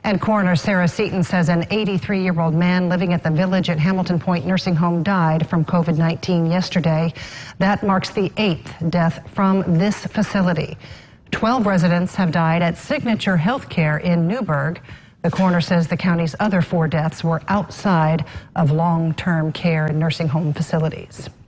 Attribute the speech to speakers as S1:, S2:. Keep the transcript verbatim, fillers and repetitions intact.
S1: And coroner Sarah Seaton says an eighty-three-year-old man living at the Village at Hamilton Pointe nursing home died from COVID nineteen yesterday. That marks the eighth death from this facility. Twelve residents have died at Signature Healthcare in Newburgh. The coroner says the county's other four deaths were outside of long-term care and nursing home facilities.